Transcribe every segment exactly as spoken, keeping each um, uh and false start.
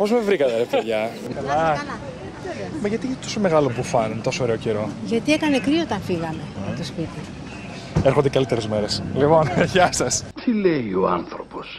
Πώς με βρήκατε, ρε παιδιά? Καλά, καλά. Μα γιατί τόσο μεγάλο μπουφάν, τόσο ωραίο καιρό? Γιατί έκανε κρύο όταν φύγαμε από το σπίτι. Έρχονται καλύτερες μέρες. Λοιπόν, γεια σας. Τι λέει ο άνθρωπος?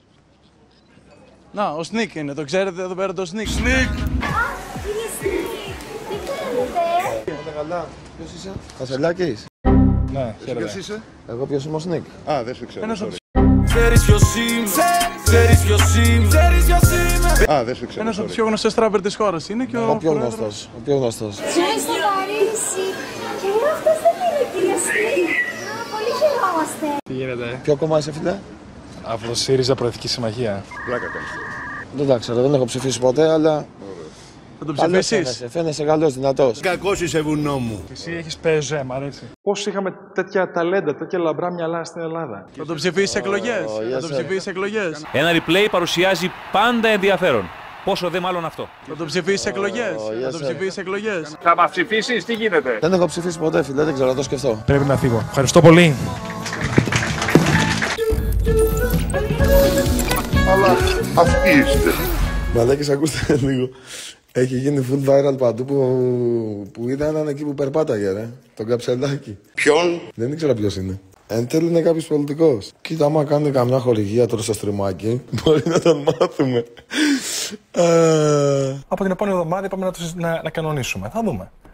Να, ο Σνίκ είναι, το ξέρετε εδώ πέρα το Σνίκ. Σνίκ! Κύριε Σνίκ, τι κάνετε? Όλα καλά. Ποιος είσαι? Κασελάκης. Ναι, Ποιος χαίρετε. είσαι? Εγώ ποιος είμαι ο Σνίκ. Α, δεν σε ξέρω. Ένας από sorry. Ξέρεις ποιος είμαι, ξέρεις ποιος είμαι, ξέρεις ποιος είμαι. Α, δεν σε ξέρω. Ένας από sorry. τους πιο γνωστές τράπερ της χώρας είναι και ο Ο πιο πρόεδρος. γνωστός. Ο πιο γνωστός. Ζούμε στο Παρίσι. Και αυτός δεν είναι, κύριε Σνίκ. Α, πολύ χαιρόμαστε. Τι γίνεται? Ποιο κόμμα είσαι, φίλε? Από το ΣΥΡΙΖΑ Προεδρική Συμμαχία. Πλάκα κάνεις. Δεν τα ξέρω, δεν έχω ψηφίσει ποτέ, αλλά. Θα τον Καλός ψηφίσεις? φαίνεσαι, φαίνεσαι καλός, δυνατός. Κακός είσαι βουνό μου. Εσύ έχεις πεζέ, μ' αρέσει. Πώς είχαμε τέτοια ταλέντα, τέτοια λαμπρά μυαλά στην Ελλάδα. Θα τον ψηφίσεις εκλογές? Oh, Θα yes, τον sir. ψηφίσεις εκλογές? Ένα replay παρουσιάζει πάντα ενδιαφέρον. Πόσο δε μάλλον αυτό. Θα τον ψηφίσεις εκλογές? yes, Θα τον sir. ψηφίσεις εκλογές? Θα μας ψηφίσεις, τι γίνεται? Δεν έχω ψηφίσει ποτέ, φίλε, δεν ξέρω, να το σκεφτώ. Πρέπει να φύγω. Ευχαριστώ πολύ. Αλλά αυτοί είστε. Μαλάκες, ακούστε λίγο. Έχει γίνει full viral παντού που, που είδα έναν εκεί που περπάταγε, ρε. Τον Καψελάκη. Ποιον? Δεν ήξερα ποιος είναι. Εν τέλει είναι κάποιος πολιτικός. Κοίτα, άμα κάνει καμιά χορηγία τώρα στο στριμάκι, μπορεί να τον μάθουμε. Από την επόμενη εβδομάδα είπαμε να, το, συ- να, να κανονίσουμε. Θα δούμε.